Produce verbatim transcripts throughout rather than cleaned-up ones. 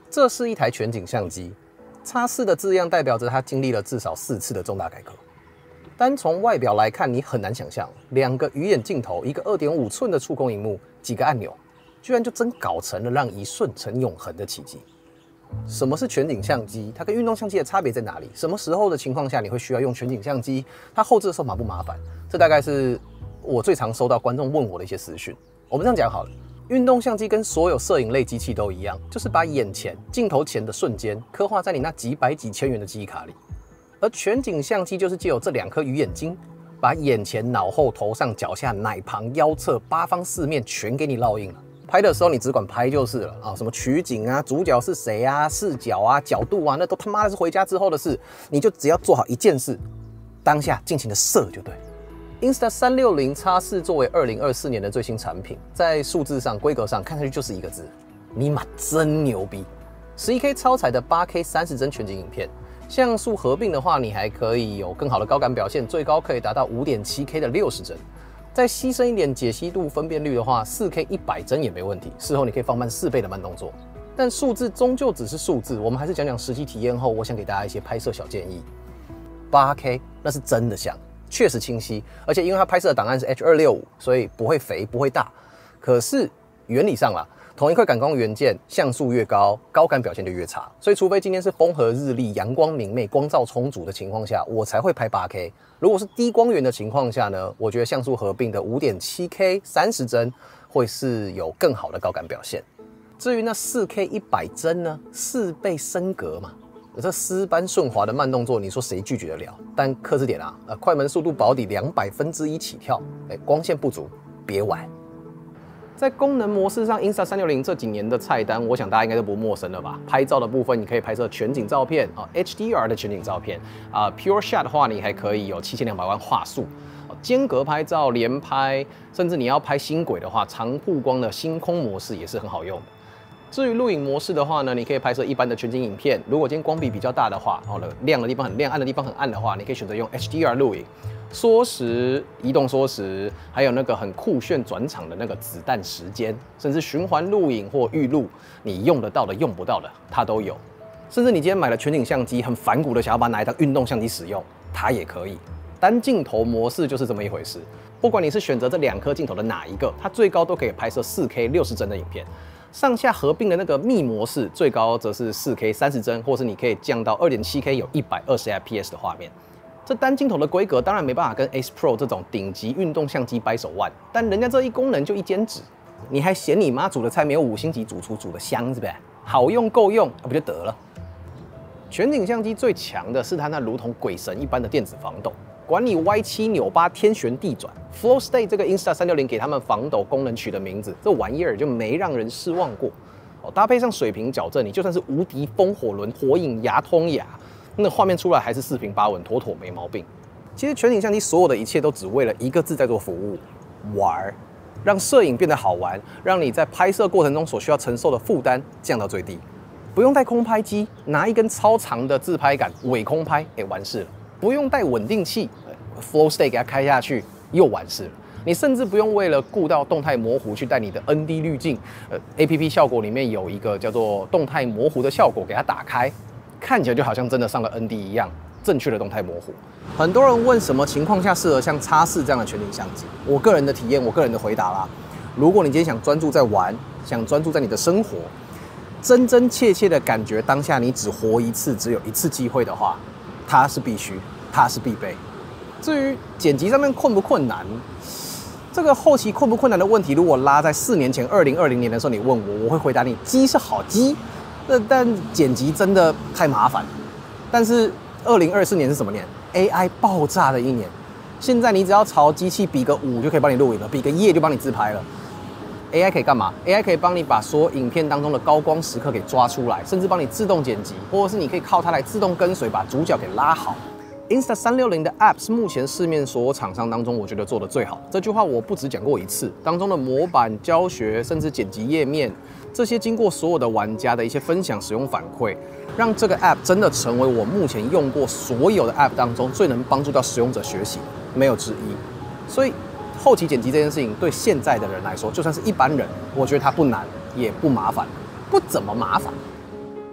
这是一台全景相机 ，X 四 的字样代表着它经历了至少四次的重大改革。单从外表来看，你很难想象，两个鱼眼镜头，一个 二点五寸的触控萤幕，几个按钮，居然就真搞成了让一瞬成永恒的奇迹。什么是全景相机？它跟运动相机的差别在哪里？什么时候的情况下你会需要用全景相机？它后置的时候麻不麻烦？这大概是我最常收到观众问我的一些私讯。我们这样讲好了。 运动相机跟所有摄影类机器都一样，就是把眼前镜头前的瞬间刻画在你那几百几千元的记忆卡里。而全景相机就是借由这两颗鱼眼睛，把眼前、脑后、头上、脚下、奶旁、腰侧八方四面全给你烙印了。拍的时候你只管拍就是了啊，什么取景啊、主角是谁啊、视角啊、角度啊，那都他妈的是回家之后的事。你就只要做好一件事，当下尽情的射就对。 Insta 三六零 X 四 作为二零二四年的最新产品，在数字上、规格上看上去就是一个字：尼玛真牛逼！ 十一 K 超彩的 八 K 三十帧全景影片，像素合并的话，你还可以有更好的高感表现，最高可以达到 五点七 K 的六十帧。再牺牲一点解析度、分辨率的话， 四 K 一百帧也没问题。事后你可以放慢四倍的慢动作。但数字终究只是数字，我们还是讲讲实际体验后，我想给大家一些拍摄小建议。八 K 那是真的像。 确实清晰，而且因为它拍摄的档案是 H 二六五，所以不会肥不会大。可是原理上啦，同一块感光元件，像素越高，高感表现就越差。所以除非今天是风和日丽、阳光明媚、光照充足的情况下，我才会拍 八 K。如果是低光源的情况下呢，我觉得像素合并的 五点七 K 三十帧会是有更好的高感表现。至于那 四 K 一百帧呢，四倍升格嘛。 这丝般顺滑的慢动作，你说谁拒绝得了？但克制点啊，呃，快门速度保底两百分之一起跳，哎，光线不足别玩。在功能模式上 ，Insta 三六零这几年的菜单，我想大家应该都不陌生了吧？拍照的部分，你可以拍摄全景照片啊 ，H D R 的全景照片啊 ，Pure Shot 的话，你还可以有七千两百万画素。 间隔拍照、连拍，甚至你要拍星轨的话，长曝光的星空模式也是很好用的。 至于录影模式的话呢，你可以拍摄一般的全景影片。如果今天光比比较大的话，哦，亮的地方很亮，暗的地方很暗的话，你可以选择用 H D R 录影，缩时、移动缩时，还有那个很酷炫转场的那个子弹时间，甚至循环录影或预录，你用得到的、用不到的，它都有。甚至你今天买了全景相机，很反骨的想要把它拿来当运动相机使用，它也可以。单镜头模式就是这么一回事。不管你是选择这两颗镜头的哪一个，它最高都可以拍摄 四 K 六十帧的影片。 上下合并的那个密模式，最高则是 四 K 三十帧，或是你可以降到 二点七 K 有一百二十 F P S 的画面。这单镜头的规格当然没办法跟 Ace Pro 这种顶级运动相机掰手腕，但人家这一功能就一兼职，你还嫌你妈煮的菜没有五星级主厨煮的香是不是？好用够用，那不就得了？全景相机最强的是它那如同鬼神一般的电子防抖。 管你歪七扭八、天旋地转 ，Flow State 这个 Insta 三六零给他们防抖功能取的名字，这玩意儿就没让人失望过。哦，搭配上水平矫正，你就算是无敌风火轮、火影牙通牙，那画面出来还是四平八稳，妥妥没毛病。其实全景相机所有的一切都只为了一个字在做服务：玩，让摄影变得好玩，让你在拍摄过程中所需要承受的负担降到最低。不用带空拍机，拿一根超长的自拍杆伪空拍，哎，完事了。 不用带稳定器 ，Flow State 给它开下去又完事了。你甚至不用为了顾到动态模糊去带你的 N D 滤镜，呃 ，A P P 效果里面有一个叫做动态模糊的效果，给它打开，看起来就好像真的上了 N D 一样，正确的动态模糊。很多人问什么情况下适合像 X 四 这样的全景相机？我个人的体验，我个人的回答啦。如果你今天想专注在玩，想专注在你的生活，真真切切的感觉当下你只活一次，只有一次机会的话。 它是必须，它是必备。至于剪辑上面困不困难，这个后期困不困难的问题，如果拉在四年前二零二零年的时候你问我，我会回答你：机是好机，但但剪辑真的太麻烦。但是二零二四年是什么年 ？A I 爆炸的一年。现在你只要朝机器比个五就可以帮你录影了，比个耶就帮你自拍了。A I 可以干嘛 ？A I 可以帮你把所有影片当中的高光时刻给抓出来，甚至帮你自动剪辑，或者是你可以靠它来自动跟随，把主角给拉好。Insta 三六零的 App 是目前市面所有厂商当中我觉得做的最好。这句话我不只讲过一次，当中的模板、教学，甚至剪辑页面，这些经过所有的玩家的一些分享、使用反馈，让这个 App 真的成为我目前用过所有的 App 当中最能帮助到使用者学习，没有之一。所以后期剪辑这件事情，对现在的人来说，就算是一般人，我觉得它不难，也不麻烦，不怎么麻烦。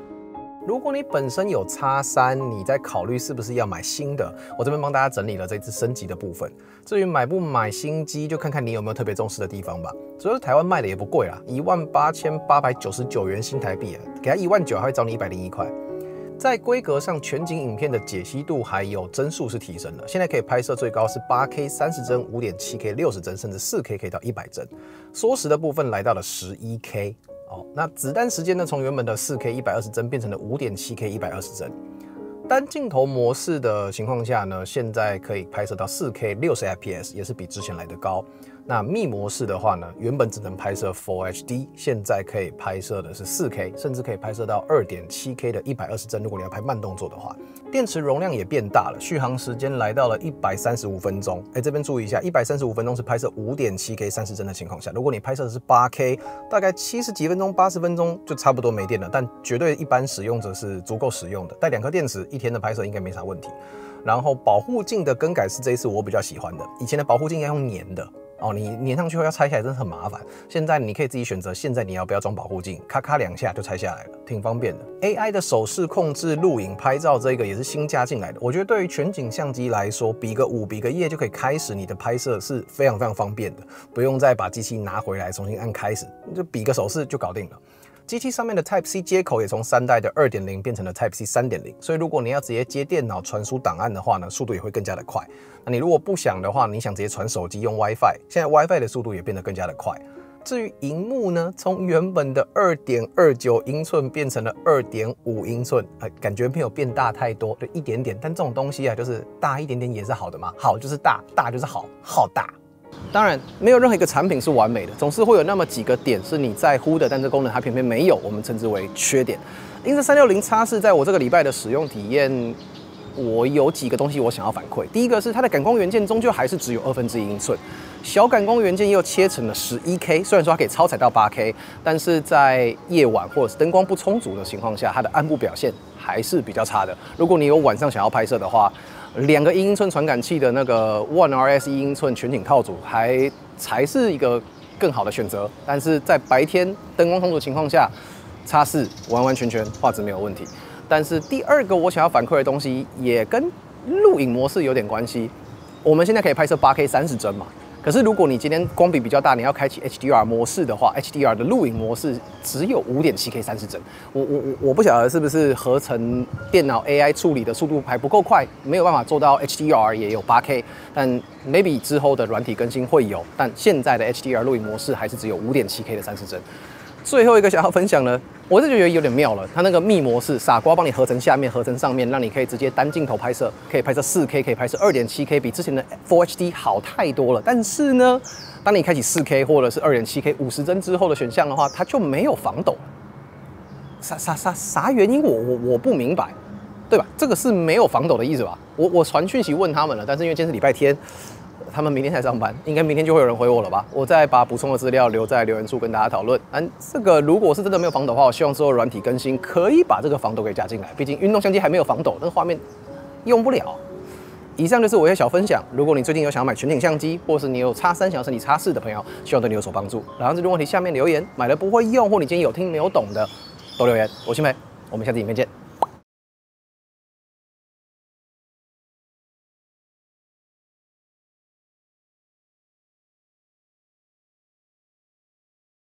如果你本身有 X 三，你在考虑是不是要买新的，我这边帮大家整理了这次升级的部分。至于买不买新机，就看看你有没有特别重视的地方吧。主要是台湾卖的也不贵啦，一万八千八百九十九元新台币啊，给它一万九还会找你一百零一块。在规格上，全景影片的解析度还有帧数是提升了，现在可以拍摄最高是 八 K 三十帧、五点七 K 六十帧，甚至 四 K 可以到一百帧。缩时的部分来到了 十一 K。哦，那子弹时间呢？从原本的 四 K 一百二十帧变成了 五点七 K 一百二十帧。单镜头模式的情况下呢，现在可以拍摄到 四 K 六十 F P S， 也是比之前来的高。那密模式的话呢，原本只能拍摄 Full H D， 现在可以拍摄的是 四 K， 甚至可以拍摄到 二点七 K 的一百二十帧。如果你要拍慢动作的话，电池容量也变大了，续航时间来到了一百三十五分钟。哎，这边注意一下，一百三十五分钟是拍摄 五点七 K 三十帧的情况下，如果你拍摄的是 八 K， 大概七十几分钟、八十分钟就差不多没电了，但绝对一般使用者是足够使用的。带两颗电池，一天的拍摄应该没啥问题。然后保护镜的更改是这一次我比较喜欢的，以前的保护镜要用粘的。哦，你粘上去后要拆下来，真的很麻烦。现在你可以自己选择，现在你要不要装保护镜，咔咔两下就拆下来了，挺方便的。A I 的手势控制录影拍照，这个也是新加进来的。我觉得对于全景相机来说，比个五比个耶就可以开始你的拍摄，是非常非常方便的，不用再把机器拿回来重新按开始，就比个手势就搞定了。机器上面的 Type C 接口也从三代的 二点零 变成了 Type C 三点零， 所以如果你要直接接电脑传输档案的话呢，速度也会更加的快。那你如果不想的话，你想直接传手机用 WiFi， 现在 WiFi 的速度也变得更加的快。至于萤幕呢，从原本的 二点二九英寸变成了 二点五英寸，呃，感觉没有变大太多，就一点点。但这种东西啊，就是大一点点也是好的嘛，好就是大，大就是好，好大。当然，没有任何一个产品是完美的，总是会有那么几个点是你在乎的，但这功能它偏偏没有，我们称之为缺点。因此，三六零 X 四在我这个礼拜的使用体验，我有几个东西我想要反馈。第一个是它的感光元件终究还是只有二分之一英寸，小感光元件又切成了 十一 K， 虽然说它可以超采到 八 K， 但是在夜晚或者是灯光不充足的情况下，它的暗部表现还是比较差的。如果你有晚上想要拍摄的话，两个一英寸传感器的那个 One R S 一英寸全景套组还才是一个更好的选择，但是在白天灯光充足的情况下 ，X 四完完全全画质没有问题。但是第二个我想要反馈的东西也跟录影模式有点关系。我们现在可以拍摄 八 K 三十帧嘛，可是如果你今天光比比较大，你要开启 H D R 模式的话 ，H D R 的录影模式只有 五点七 K 三十帧。我我我我不晓得是不是合成电脑 A I 处理的速度还不够快，没有办法做到 H D R 也有 八 K， 但 maybe 之后的软体更新会有，但现在的 H D R 录影模式还是只有 五点七 K 的三十帧。最后一个想要分享呢，我是觉得有点妙了。它那个密模式，傻瓜帮你合成下面，合成上面，让你可以直接单镜头拍摄，可以拍摄 四 K， 可以拍摄 二点七 K， 比之前的 Full H D 好太多了。但是呢，当你开启 四 K 或者是 二点七 K 五十帧之后的选项的话，它就没有防抖。啥啥啥啥原因我？我我我不明白，对吧？这个是没有防抖的意思吧？我我传讯息问他们了，但是因为今天是礼拜天。他们明天才上班，应该明天就会有人回我了吧？我再把补充的资料留在留言处跟大家讨论。嗯，这个如果是真的没有防抖的话，我希望之后软体更新可以把这个防抖给加进来。毕竟运动相机还没有防抖，那个画面用不了。以上就是我的小分享。如果你最近有想要买全景相机，或是你有 X 三想要升级 X 四的朋友，希望对你有所帮助。然后这个问题下面留言，买了不会用或你今天有听没有懂的都留言。我是美，我们下次影片见。